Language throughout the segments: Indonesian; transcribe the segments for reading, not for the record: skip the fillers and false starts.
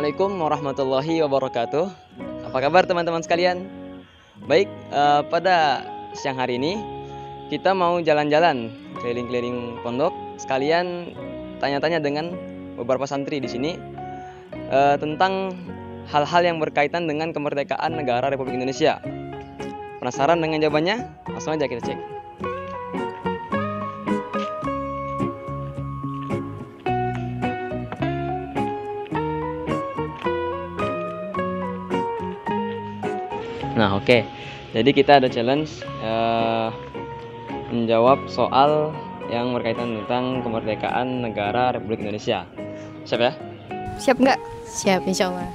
Assalamualaikum warahmatullahi wabarakatuh. Apa kabar teman-teman sekalian? Baik, pada siang hari ini kita mau jalan-jalan keliling-keliling pondok, sekalian tanya-tanya dengan beberapa santri di sini tentang hal-hal yang berkaitan dengan kemerdekaan negara Republik Indonesia. Penasaran dengan jawabannya? Langsung aja kita cek. Nah, oke. Jadi kita ada challenge menjawab soal yang berkaitan tentang kemerdekaan negara Republik Indonesia. Siap ya? Siap nggak? Siap, insya Allah.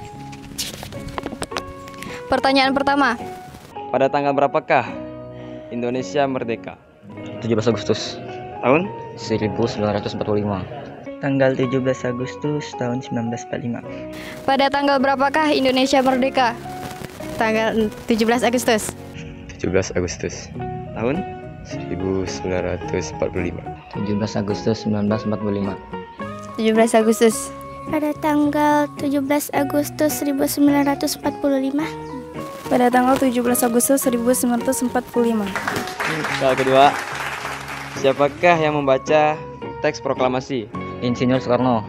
Pertanyaan pertama. Pada tanggal berapakah Indonesia merdeka? 17 Agustus Tahun? 1945. Tanggal 17 Agustus tahun 1945. Pada tanggal berapakah Indonesia merdeka? Tanggal 17 Agustus. 17 Agustus Tahun? 1945. 17 Agustus 1945. 17 Agustus. Pada tanggal 17 Agustus 1945. Pada tanggal 17 Agustus 1945. Soal kedua. Siapakah yang membaca teks proklamasi? Insinyur Soekarno.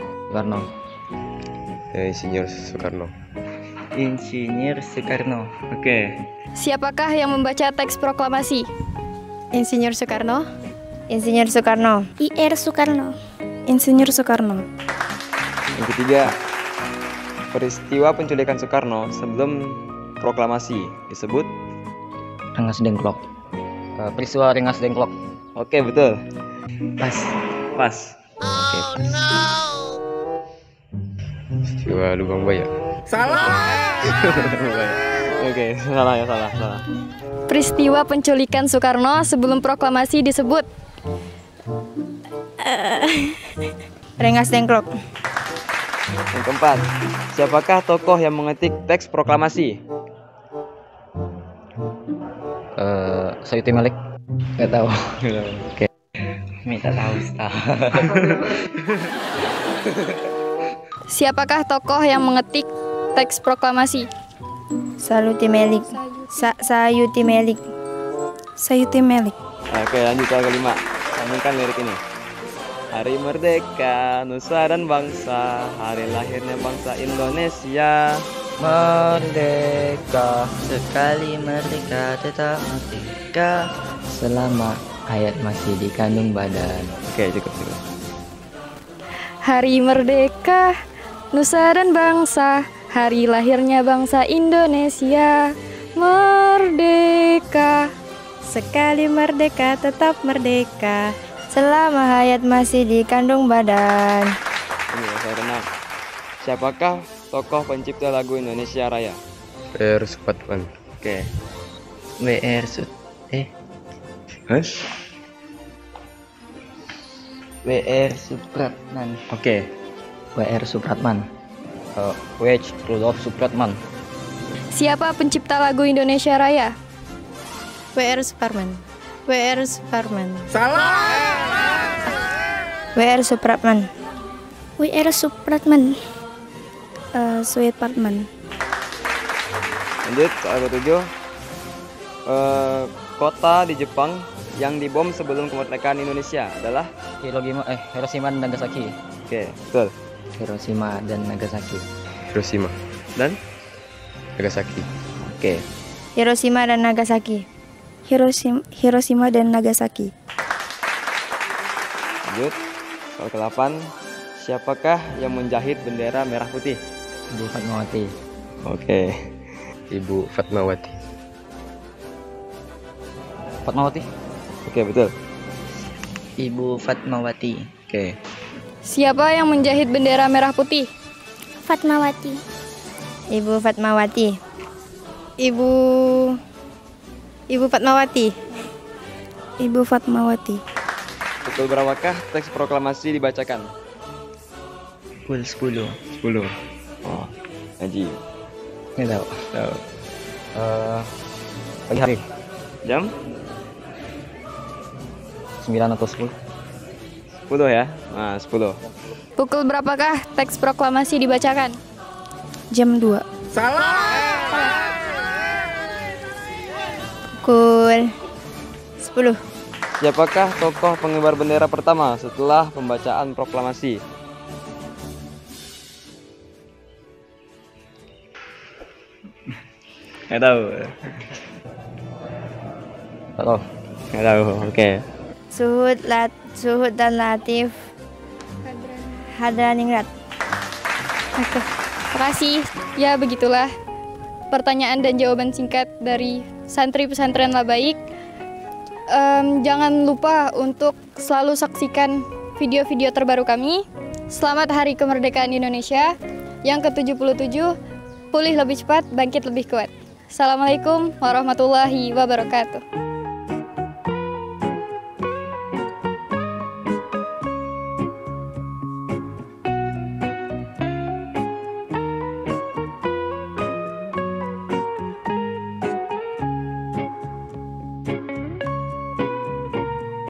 Insinyur Soekarno. Insinyur Soekarno. Oke. Siapakah yang membaca teks proklamasi? Insinyur Soekarno. Insinyur Soekarno. IR Soekarno. Insinyur Soekarno. Yang ketiga. Peristiwa penculikan Soekarno sebelum proklamasi disebut? Rengas Dengklok. Peristiwa Rengas Dengklok. Oke, betul. Pas. Oke. Peristiwa Lubang Buaya. Oke, salah. Peristiwa penculikan Soekarno sebelum proklamasi disebut? Rengas Dengklok. Yang keempat. Siapakah tokoh yang mengetik teks proklamasi? Sayuti Malik. Nggak tahu. Oke. Minta tahu Ustaz. Siapakah tokoh yang mengetik teks proklamasi? Sayuti Melik. Sayuti Melik. Sayuti Melik. Oke, lanjut soal kelima. Sambungkan lirik ini. Hari merdeka, nusa dan bangsa, hari lahirnya bangsa Indonesia. Merdeka Sekali merdeka tetap merdeka. selama hayat masih dikandung badan. Oke, cukup. Hari merdeka, nusa dan bangsa, hari lahirnya bangsa Indonesia. Merdeka, Sekali merdeka tetap merdeka. selama hayat masih dikandung badan. Ini soal keenam. Siapakah tokoh pencipta lagu Indonesia Raya? R. Supratman. Oke. WR Supratman. Oke. W.R. Supratman. W.H. Rudolf Supratman. Siapa pencipta lagu Indonesia Raya? WR Supratman. WR Supratman. W.R. Supratman. WR Supratman. Supratman. Lanjut soal ketujuh. Kota di Jepang yang dibom sebelum kemerdekaan Indonesia adalah? Hiroshima dan Nagasaki. Oke, betul. Hiroshima dan Nagasaki. Hiroshima Dan? Nagasaki. Oke. Hiroshima dan Nagasaki. Hiroshima dan Nagasaki. Lanjut soal ke-8. Siapakah yang menjahit bendera merah putih? Ibu Fatmawati. Oke. Ibu Fatmawati. Fatmawati. Oke, betul. Ibu Fatmawati. Oke. Siapa yang menjahit bendera merah putih? Fatmawati. Ibu Fatmawati. Ibu Fatmawati. Ibu Fatmawati. Pukul berapakah teks proklamasi dibacakan? Pukul 10. 10. Oh, Haji. Nggak tahu. Tahu. Pagi hari. Jam 9 atau 10. 10 ya. Nah, 10. Pukul berapakah teks proklamasi dibacakan? Jam 2. Pukul 10. Siapakah tokoh pengibar bendera pertama setelah pembacaan proklamasi? Nggak tahu. Nggak tahu. Oke. Suhud dan Latif Hadraningrat. Oke, makasih. Ya begitulah pertanyaan dan jawaban singkat dari santri pesantren Labaik. Jangan lupa untuk selalu saksikan video-video terbaru kami. Selamat Hari Kemerdekaan Indonesia yang ke-77. Pulih lebih cepat, bangkit lebih kuat. Assalamualaikum warahmatullahi wabarakatuh.